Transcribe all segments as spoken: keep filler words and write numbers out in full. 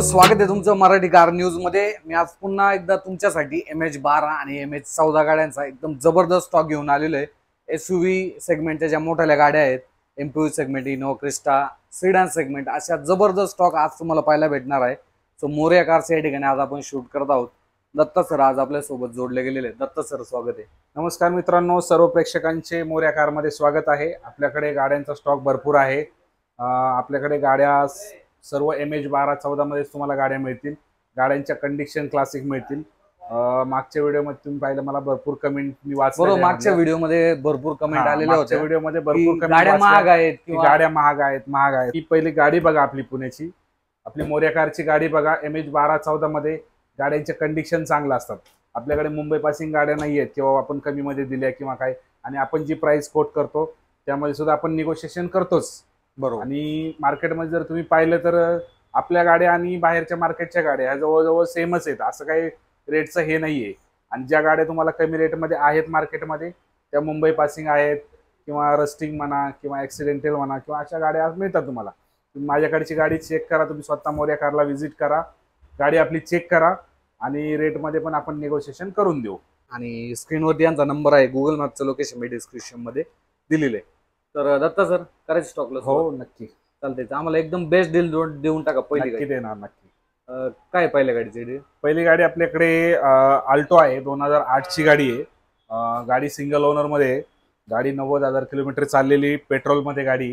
स्वागत आहे तुमचं मराठी कार न्यूज मध्ये। मी आज पुन्हा एकदा तुमच्यासाठी एम एच बारा आणि एम एच चौदा गाड्यांचा एकदम जबरदस्त स्टॉक घेऊन आलेलो आहे। एसयूव्ही सेगमेंटच्या ज्या मोठ्या गाड्या आहेत, एमपीव्ही सेगमेंट, इनो, क्रिस्टा, सिडान सेगमेंट, अशा जबरदस्त स्टॉक आज तुम्हाला पाहायला भेटणार आहे। सो मोरया कार्स या ठिकाणी आज आपण शूट करत आहोत। दत्ता सर आज आपल्या सोबत जोडले गेलेले आहेत। दत्ता सर स्वागत आहे। नमस्कार मित्रांनो, सर्व प्रेक्षकांचे मोरया कार मध्ये स्वागत आहे। आपल्याकडे गाड्यांचा स्टॉक भरपूर आहे। आपल्याकडे गाड्या सर्व एम एच बारा चौदा मध्ये तुम्हाला गाड्या मिळतील। गाड्यांच्या कंडिशन क्लासिक मिळतील। मागच्या व्हिडिओ मध्ये तुम्ही पाहिलं, मला भरपूर कमेंट मी वाचले। बरोबर, मागच्या व्हिडिओ मध्ये भरपूर कमेंट आलेले होते। व्हिडिओ मध्ये भरपूर कमेंट, गाड्या महाग आहेत किंवा गाड्या महाग आहेत महाग आहेत ही पहिली गाडी बघा आपली पुण्याची, आपली मोरया कारची गाडी बघा। एम एच बारा चौदा मध्ये गाड्यांचे कंडिशन चांगलं असतात। आपल्याकडे मुंबई पासिंग गाड्या नाही आहेत किंवा आपण कमी मध्ये दिल्या किंवा काय, आणि आपण जी प्राइस कोट करतो त्यामध्ये सुद्धा आपण निगोशिएशन करतोच। बरोबर, आणि मार्केटमध्ये जर तुम्ही पाहिलं तर आपल्या गाड्या आणि बाहेरच्या मार्केटच्या गाड्या ह्या जवळजवळ सेमच आहेत। असं काही रेटचं हे नाहीये। आणि ज्या गाड्या तुम्हाला कमी रेटमध्ये आहेत मार्केटमध्ये त्या मुंबई पासिंग आहेत किंवा रस्टिंग म्हणा किंवा ऍक्सिडेंटल म्हणा किंवा अशा गाड्या मिळतात तुम्हाला। तुम्ही माझ्याकडची गाडी चेक करा, तुम्ही स्वतः मोरया कारला व्हिजिट करा, गाडी आपली चेक करा आणि रेटमध्ये पण आपण निगोशिएशन करून देऊ। आणि स्क्रीनवरती यांचा नंबर आहे, गुगल मॅपचं लोकेशन मी डिस्क्रिप्शन मध्ये दिलेलं आहे। तर दत्ता सर करायचं स्टॉकला? हो नक्की चालतंय। आम्हाला एकदम बेस्ट डील देऊन टाका। पहिली नक्की देणार नक्की। काय पहिल्या गाडीची डील? पहिली गाडी आपल्याकडे आल्टो आहे, दोन हजार आठ ची गाडी आहे। गाडी सिंगल ओनर मध्ये, गाडी नव्वद हजार किलोमीटर चाललेली, पेट्रोल मध्ये गाडी,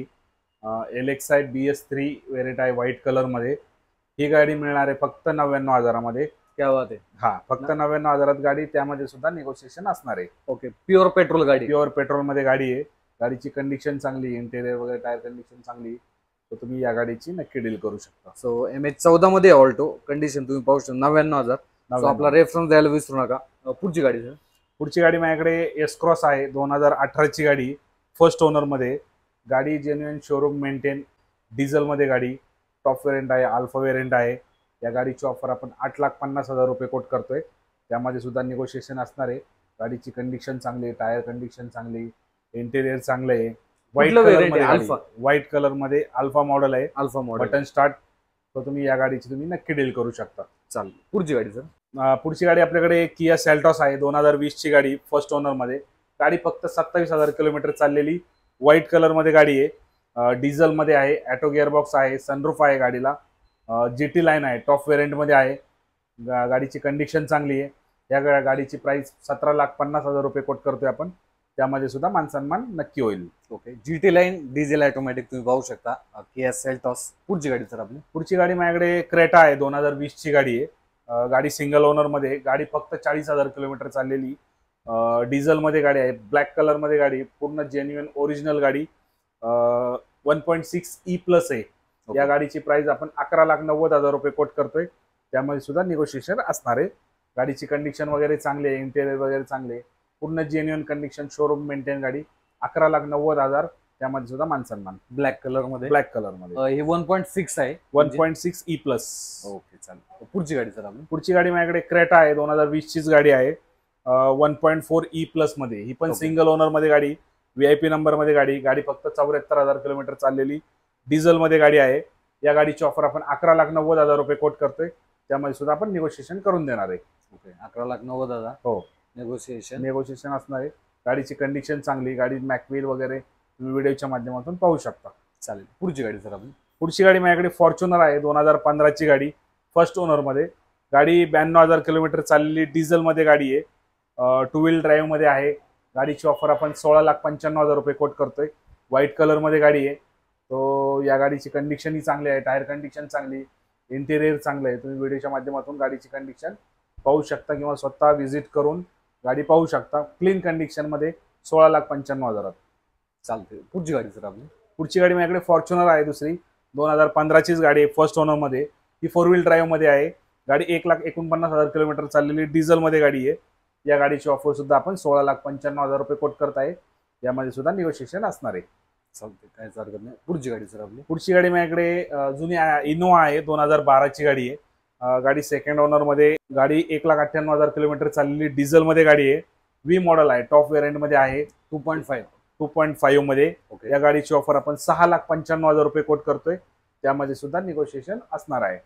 L X I B S three variant आहे, व्हाईट कलर मध्ये। ही गाडी मिळणार आहे फक्त नव्याण्णव हजारामध्ये। क्या बात आहे। हा, फक्त नव्याण्णव हजारात गाडी, त्यामध्ये सुद्धा निगोशिएशन असणार आहे। ओके, प्युअर पेट्रोल गाडी, प्युअर पेट्रोल मध्ये गाडी आहे। गाडीची कंडिशन चांगली, इंटेरियर वगैरे टायर कंडिशन चांगली, तर तुम्ही या गाडीची नक्की डील करू शकता। सो एम एच चौदा मध्ये ऑल्टो, कंडिशन तुम्ही पाहू शकता नव्याण्णव हजार। आपला रेफरन्स द्यायला विसरू नका। पुढची गाडी सर? पुढची गाडी माझ्याकडे एस क्रॉस आहे, दोन हजार अठरा ची गाडी, फर्स्ट ओनर मध्ये। गाडी जेन्युइन शोरूम मेंटेन, डिझेल मध्ये गाडी, टॉप वेरियंट आहे, अल्फा वेरियंट आहे। या गाडीची ऑफर आपण आठ लाख पन्नास हजार रुपये कोट करतोय, त्यामध्ये सुद्धा निगोशिएशन असणार आहे। गाडीची कंडिशन चांगली, टायर कंडिशन चांगली, इंटेरियर चांगलं आहे। व्हाईट कलर मध्ये, अल्फा व्हाईट कलर मध्ये अल्फा मॉडेल आहे, अल्फा मॉडेल, बटन स्टार्ट। तर तुम्ही या गाडीची तुम्ही नक्की डील करू शकता। चालेल। पुढची गाडी सर? पुढची गाडी आपल्याकडे किया सेल्टॉस आहे, दोन हजार वीस ची गाडी, फर्स्ट ओनर मध्ये। गाडी फक्त सत्तावीस हजार किलोमीटर चाललेली, व्हाईट कलर मध्ये गाडी आहे, डिझेल मध्ये आहे, ऑटो गिअरबॉक्स आहे, सनरूफ आहे गाडीला, जीटी लाईन आहे, टॉप वेरियंट मध्ये आहे। गाडीची कंडिशन चांगली आहे। या गाडीची प्राइस सतरा लाख पन्नास हजार रुपये कोट करतोय आपण, त्यामध्ये सुद्धा मान सन्मान नक्की होईल। Okay, GT line, diesel automatic तुम्ही पाहू शकता, किया सेल्टॉस। पुढची गाडी सर आपली? पुढची गाडी माझ्याकडे क्रेटा आहे, दोन हजार वीस ची गाडी आहे। गाडी सिंगल ओनर मध्ये, गाडी फक्त चाळीस हजार किलोमीटर चाललेली, डिझेल मध्ये गाडी आहे, ब्लॅक कलर मध्ये गाडी, पूर्ण जेन्युइन ओरिजिनल गाडी, one point six E plus आहे। या गाडीची प्राइस आपण अकरा लाख नव्वद हजार रुपये कोट करतोय, त्यामध्ये सुद्धा निगोशिएशन असणार आहे। गाडीची कंडिशन वगैरे चांगली आहे, इंटेरियर वगैरे चांगले, पूर्ण जेन्युइन कंडिशन, शोरूम मेंटेन गाडी, अकरा लाख नव्वद हजार, त्यामध्ये सुद्धा मान सन्मान। ब्लॅक कलर मध्ये, ब्लॅक कलर मध्ये हे वन पॉईंट सिक्स आहे, one point six E plus. Okay चालेल। पुढची गाडी सर आपली? पुढची गाडी माझ्याकडे क्रेटा आहे, दोन हजार वीस चीच गाडी आहे, one point four E plus मध्ये। ही पण सिंगल ओनर मध्ये गाडी, व्हीआयपी नंबर मध्ये गाडी, गाडी फक्त चौऱ्याहत्तर हजार किलोमीटर चाललेली, डिझेल मध्ये गाडी आहे। या गाडीची ऑफर आपण अकरा लाख नव्वद हजार रुपये कोट करतोय, त्यामध्ये सुद्धा आपण निगोशिएशन करून देणार आहे। ओके, अकरा लाख नव्वद हजार हो, निगोशिएशन निगोशिएशन असणार आहे। गाडीची कंडिशन चांगली, गाडी मॅकव्हील वगैरे तुम्ही व्हिडिओच्या माध्यमातून पाहू शकता। चालेल। पुढची गाडी सर आपली? पुढची गाडी माझ्याकडे फॉर्च्युनर आहे, दोन हजार पंधरा ची गाडी, फर्स्ट ओनर मध्ये। गाडी ब्याण्णव हजार किलोमीटर चाललेली, डिझेल मध्ये गाडी आहे, टू व्हील ड्राईव्ह मध्ये आहे। गाडीची ऑफर आपण सोळा लाख पंच्याण्णव हजार रुपये कोट करतोय, व्हाईट कलर मध्ये गाडी आहे। तो या गाडीची कंडिशन ही चांगली आहे, टायर कंडिशन चांगली, इंटेरियर चांगलं आहे। तुम्ही व्हिडिओच्या माध्यमातून गाडीची कंडिशन पाहू शकता किंवा स्वतः व्हिजिट करून गाडी पाहू शकता। क्लीन कंडिशन मध्ये सोळा लाख पंच्याण्णव हजारात चालते। पुढची गाडी सर आपली? पुढची गाडी माझ्याकडे फॉर्च्युनर आहे, दुसरी दोन हजार पंधराचीच गाडी आहे, फर्स्ट ओनर मध्ये। ही फोर व्हील ड्राईव्ह मध्ये आहे, गाडी एक लाख एकोणपन्नास हजार किलोमीटर चाललेली, डिझेल मध्ये गाडी आहे। या गाडीची ऑफर सुद्धा आपण सोळा लाख पंच्याण्णव हजार रुपये कोट करत आहे, यामध्ये सुद्धा निगोशिएशन असणार आहे। चालते, काय हरकत नाही। पुढची गाडी सर आपली? पुढची गाडी माझ्याकडे जुनी इनोवा आहे, दोन हजार बारा ची गाडी आहे। गाडी सेकंड ओनर मध्ये, गाडी एक लाख अठ्ठ्याण्णव हजार किलोमीटर चाललेली, डिझेल मध्ये गाडी आहे, व्ही मॉडेल आहे, टॉप वेरियंट मध्ये आहे, two point five two point five मध्ये। या गाडीची ऑफर आपण सहा लाख पंच्याण्णव हजार रुपये कोट करतोय, त्यामध्ये सुद्धा निगोशिएशन असणार आहे।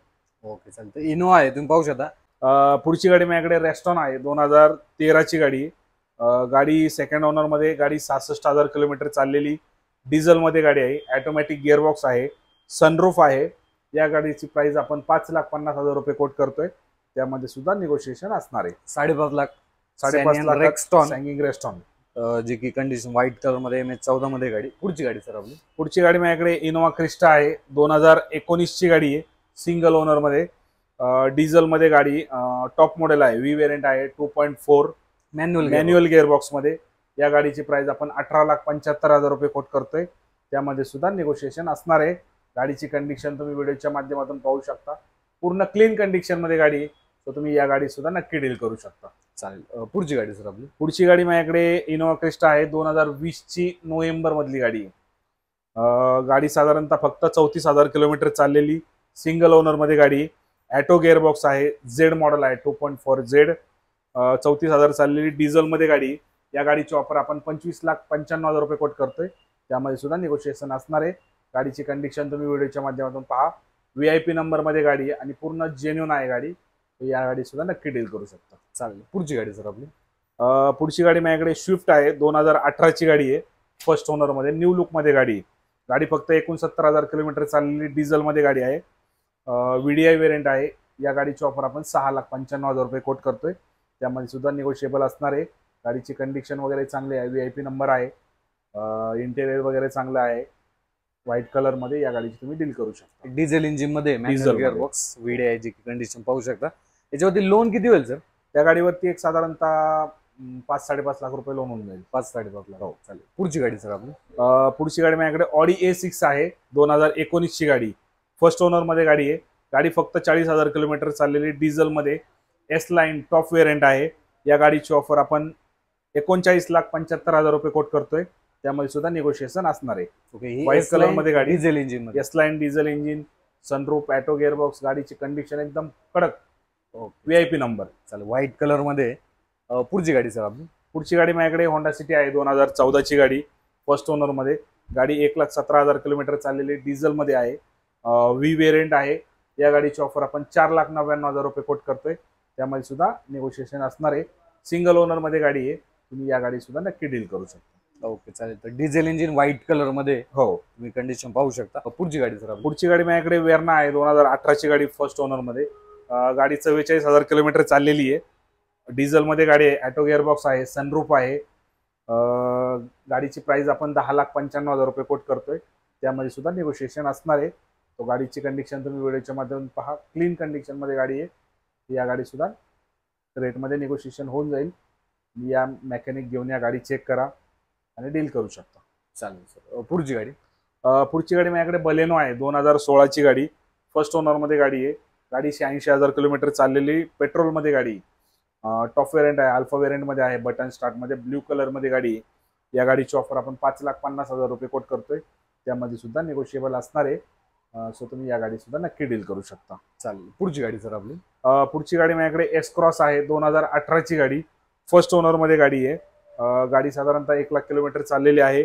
ओके चालतं. इनोवा आहे तुम्ही पाहू शकता. अं, पुढची गाडी माझ्याकडे रेस्टॉन आहे, दोन हजार तेराची गाडी आहे. अं, गाडी सेकंड ओनर मध्ये, गाडी सहासष्ट हजार किलोमीटर चाललेली, डिझेल मध्ये गाडी आहे, ऑटोमॅटिक गिअरबॉक्स आहे, सनरूफ आहे. या गाडीची प्राइस आपण पाच लाख पन्नास हजार रुपये कोट करतोय. त्यामध्ये सुद्धा निगोशिएशन असणार आहे. साडेपाच लाख साडेपाच लाख रेक्स्टॉन सॅंगिंग रेस्टॉन, जी की कंडिशन व्हाईट कलर मध्ये एम एच चौदा मध्ये गाडी. पुढची गाडी सर आपली. पुढची गाडी माझ्याकडे इनोवा क्रिस्टा आहे, दोन हजार एकोणीस ची गाडी आहे, सिंगल ओनर मध्ये, डिझेल मध्ये गाडी, टॉप मॉडेल आहे, व्ही वेरियंट आहे, two point four manual manual gearbox मध्ये. या गाडीची प्राइस आपण अठरा लाख पंच्याहत्तर हजार रुपये कोट करतोय. त्यामध्ये सुद्धा निगोशिएशन असणार आहे. गाडीची कंडिशन तुम्ही व्हिडिओच्या माध्यमातून पाहू शकता, पूर्ण क्लीन कंडिशन मध्ये गाडी आहे. तर तुम्ही या गाडी सुद्धा नक्की डील करू शकता. चालेल. अं, पुढची गाडी सर आपली. पुढची गाडी माझ्याकडे इनोवा क्रिस्टा आहे, दोन हजार वीस ची नोव्हेंबर मधली गाडी आहे. अं, गाडी साधारणतः फक्त चौतीस हजार किलोमीटर चाललेली, सिंगल ओनर मध्ये गाडी आहे, ॲटो गिअरबॉक्स आहे, झेड मॉडेल आहे, टू पॉईंट फोर झेड, चौतीस हजार चाललेली, डिझेल मध्ये गाडी आहे. या गाडीची ऑफर आपण पंचवीस लाख पंच्याण्णव हजार रुपये कोट करतोय. त्यामध्ये सुद्धा निगोशिएशन असणार आहे. गाडीची कंडिशन तुम्ही व्हिडिओच्या माध्यमातून पहा. व्ही आय पी नंबर मध्ये गाडी आहे आणि पूर्ण जेन्युन आहे गाडी. या गाडी सुद्धा नक्की डील करू शकता. चालेल. पुढची गाडी सर आपली. अं, पुढची गाडी माझ्याकडे स्विफ्ट आहे, दोन हजार अठराची गाडी आहे, फर्स्ट ओनर मध्ये, न्यू लुक मध्ये गाडी आहे. गाडी फक्त एकोणसत्तर हजार किलोमीटर चाललेली, डिझेल मध्ये गाडी आहे, व्हीडीआय वेरियंट आहे. या गाडीची ऑफर आपण सहा लाख पंच्याण्णव हजार रुपये कोट करतोय. त्यामध्ये सुद्धा निगोशिएबल असणार आहे. गाडीची कंडिशन वगैरे चांगली आहे, व्ही आय पी नंबर आहे, इंटेरियर वगैरे चांगलं आहे, व्हाईट कलर मध्ये. या गाडीची तुम्ही डील करू शकता. डिझेल इंजिन मध्ये डिझेल मॅन्युअल गिअरबॉक्स व्हीडी आहे, जी कंडिशन पाहू शकता. याच्यावरती लोन किती होईल सर? त्या गाडीवरती एक साधारणतः अं, पाच साडेपाच लाख रुपये लोन होऊन जाईल. पाच साडेपाच लाख. हो. चालेल. पुढची गाडी सर आपली. अं, पुढची गाडी माझ्याकडे ऑडी ए सिक्स आहे, दोन हजार एकोणीस ची गाडी, फर्स्ट ओनर मध्ये गाडी आहे. गाडी फक्त चाळीस हजार किलोमीटर चाललेली, डिझेल मध्ये, एस लाईन टॉप वेरियंट आहे. या गाडीची ऑफर आपण एकोणचाळीस लाख पंच्याहत्तर हजार रुपये कोट करतोय. त्यामध्ये सुद्धा निगोशिएशन असणार आहे. ओके. व्हाईट कलर मध्ये गाडी, डिझेल इंजिन मध्ये, S line diesel engine, sunroof, auto gearbox. गाडीची कंडिशन एकदम कडक, व्हीआयपी नंबर. चालेल. व्हाईट कलर मध्ये. अं, पुढची गाडी सर आपली. पुढची गाडी माझ्याकडे होंडा सिटी आहे, दोन हजार चौदाची गाडी, फर्स्ट ओनर मध्ये. गाडी एक लाख सतरा हजार किलोमीटर चाललेली, डिझेल मध्ये आहे, व्ही वेरियंट आहे. या गाडीची ऑफर आपण चार लाख नव्याण्णव हजार रुपये कोट करतोय. त्यामध्ये सुद्धा निगोशिएशन असणार आहे. सिंगल ओनर मध्ये गाडी आहे. तुम्ही या गाडी सुद्धा नक्की डील करू शकता. ओके चालेल. तर डिझेल इंजिन व्हाईट कलर मध्ये हो, तुम्ही कंडिशन पाहू शकता. पुढची गाडी सर आपली. पुढची गाडी माझ्याकडे वेर्ना आहे, दोन हजार अठराची गाडी, फर्स्ट ओनर मध्ये. अं, गाडी चव्वेचाळीस हजार किलोमीटर चाललेली आहे, डिझेल मध्ये गाडी आहे, ॲटो गिअरबॉक्स आहे, सनरूफ आहे. अं, गाडीची प्राइस आपण दहा लाख पंच्याण्णव हजार रुपये कोट करतोय. त्यामध्ये सुद्धा निगोशिएशन असणार आहे. तो गाडीची कंडिशन तुम्ही व्हिडिओच्या माध्यमातून पहा, क्लीन कंडिशन मध्ये गाडी आहे. या गाडी सुद्धा रेटमध्ये निगोशिएशन होऊन जाईल. या मेकॅनिक घेऊन या गाडी चेक करा आणि डील करू शकता. चालेल सर. पुढची गाडी. अं, पुढची गाडी माझ्याकडे बलेनो आहे, दोन हजार सोळाची गाडी, फर्स्ट ओनर मध्ये गाडी आहे. गाडी शहाऐंशी हजार किलोमीटर चाललेली, पेट्रोल मध्ये गाडी, टॉप वेरियंट आहे, अल्फा वेरियंट मध्ये आहे, बटन स्टार्ट मध्ये, ब्ल्यू कलर मध्ये गाडी आहे. या गाडीची ऑफर आपण पाच लाख पन्नास हजार रुपये कोट करतोय. त्यामध्ये सुद्धा निगोशिएबल असणार आहे. सो तुम्ही या गाडी सुद्धा नक्की डील करू शकता. चालेल. पुढची गाडी सर आपली. अं, पुढची गाडी माझ्याकडे एस क्रॉस आहे, दोन हजार अठराची गाडी, फर्स्ट ओनर मध्ये गाडी आहे. अं, गाडी साधारणतः एक लाख किलोमीटर चाललेली आहे,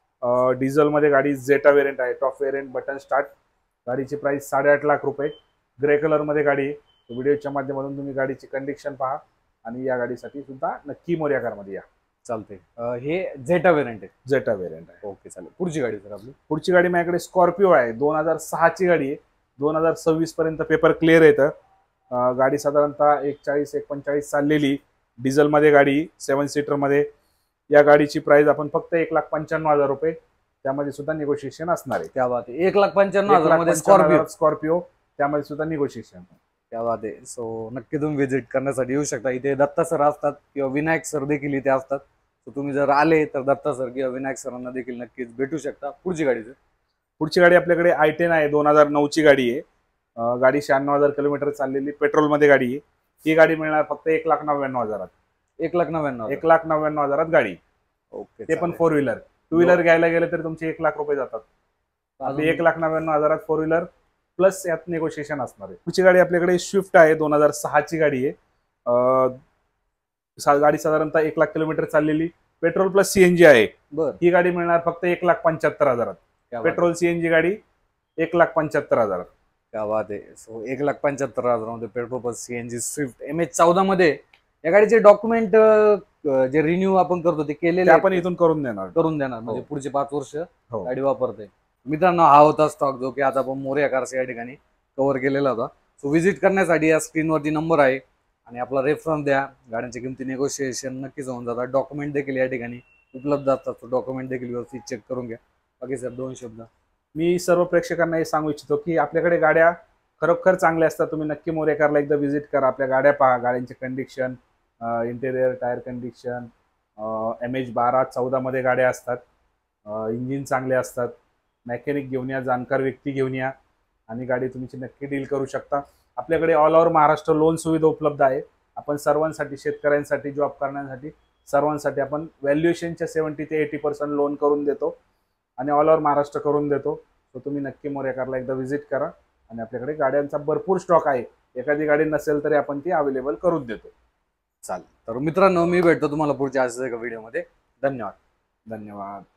डिझेल मध्ये गाडी, झेटा वेरियंट आहे, टॉप वेरियंट, बटन स्टार्ट. गाडीची प्राइस साडेआठ लाख रुपये, ग्रे कलर मध्ये गाडी आहे. व्हिडिओच्या माध्यमातून तुम्ही गाडीची कंडिशन पहा आणि या गाडीसाठी सुद्धा नक्की मोरया कार मध्ये या. चालते. हे झेटा वेरियंट आहे. झेटा वेरियंट आहे. ओके चालेल. पुढची गाडी सर आपली. पुढची गाडी माझ्याकडे स्कॉर्पिओ आहे, दोन हजार सहाची गाडी आहे, दोन हजार सव्वीस पर्यंत पेपर क्लिअर येतं. अं, गाडी साधारणतः एक चाळीस एक पंचेचाळीस चाललेली, डिझेल मध्ये गाडी, सेवन सीटर मध्ये. या गाडीची प्राइस आपण फक्त एक लाख पंच्याण्णव हजार रुपये. त्यामध्ये सुद्धा निगोशिएशन असणार आहे. क्या बात आहे. एक लाख पंच्याण्णव हजार मध्ये स्कॉर्पिओ. स्कॉर्पिओ त्यामध्ये सुद्धा निगोशिएशन. क्या बात आहे. सो नक्की तुम्ही व्हिजिट करण्यासाठी येऊ शकता. इथे दत्ता सर असतात किंवा विनायक सर देखील इथे असतात. सो तुम्ही जर आले तर दत्ता सर किंवा विनायक सरांना देखील नक्कीच भेटू शकता. पुढची गाडी सर. पुढची गाडी आपल्याकडे आय टेन आहे, दोन हजार नऊची गाडी आहे. अं, गाडी शहाण्णव हजार किलोमीटर चाललेली, पेट्रोल मध्ये गाडी आहे. ही गाडी मिळणार फक्त एक लाख नव्याण्णव हजारात. एक लाख नव्याण्णव एक लाख नव्याण्णव हजारात गाडी. ओके. ते पण फोर व्हीलर. टू व्हीलर घ्यायला गेले तर तुमचे एक लाख रुपये जातात. आपली एक लाख नव्याण्णव हजारात फोर व्हीलर प्लस यात निगोशिएशन असणार आहे. पुढची गाडी आपल्याकडे स्विफ्ट आहे, दोन हजार सहाची गाडी आहे. अं, सा- गाडी साधारणतः एक लाख किलोमीटर चाललेली, पेट्रोल प्लस सीएनजी आहे. बर. ही गाडी मिळणार फक्त एक लाख पंच्याहत्तर हजारात. पेट्रोल सीएनजी गाडी एक लाख पंच्याहत्तर हजारात. क्या बात आहे. सो एक लाख पंच्याहत्तर हजारामध्ये petrol plus CNG Swift M H चौदा मध्ये या गाडीचे डॉक्युमेंट जे रिन्यू आपण करतो ते ते केलेले आपण आहेत, इथून करून देणार. करून देणार म्हणजे हो. पुढचे पाच वर्ष हो. गाडी वापरते. मित्रांनो हा होता स्टॉक जो की आज आपण मोरया कार्स या ठिकाणी कव्हर केलेला होता. सो व्हिजिट करण्यासाठी या स्क्रीनवरती नंबर आहे आणि आपला रेफरन्स द्या. गाड्यांची किमती नेगोशिएशन नक्कीच होऊन जातात. डॉक्युमेंट देखील या ठिकाणी उपलब्ध असतात. तो डॉक्युमेंट देखील व्यवस्थित चेक करून घ्या. बाकी सर दोन शब्द मी सर्व प्रेक्षकांना हे सांगू इच्छितो की आपल्याकडे गाड्या खरोखर चांगल्या असतात. तुम्ही नक्की मोरया कारला एकदा व्हिजिट करा. आपल्या गाड्या पहा, गाड्यांचे condition, interior, tyre condition, M H बारा चौदा मध्ये गाड्या असतात. इंजिन चांगले असतात. मेकॅनिक घेऊन या, जाणकार व्यक्ती घेऊन या आणि गाडी तुमची नक्की डील करू शकता. आपल्याकडे ऑल ओव्हर महाराष्ट्र लोन सुविधा उपलब्ध आहे. आपण सर्वांसाठी, शेतकऱ्यांसाठी, जॉब करण्यासाठी सर्वांसाठी आपण व्हॅल्युएशनच्या सेव्हन्टी ते एटी पर्सेंट लोन करून देतो आणि ऑल ओव्हर महाराष्ट्र करून देतो. तर तुम्ही नक्की मोरया कारला एकदा व्हिजिट करा आणि आपल्याकडे गाड्यांचा भरपूर स्टॉक आहे. एखादी गाडी नसेल तरी आपण ती अवेलेबल करून देतो. चालेल. तर मित्रांनो मी भेटतो तुम्हाला पुढच्या अशाच एका व्हिडिओमध्ये. धन्यवाद. धन्यवाद.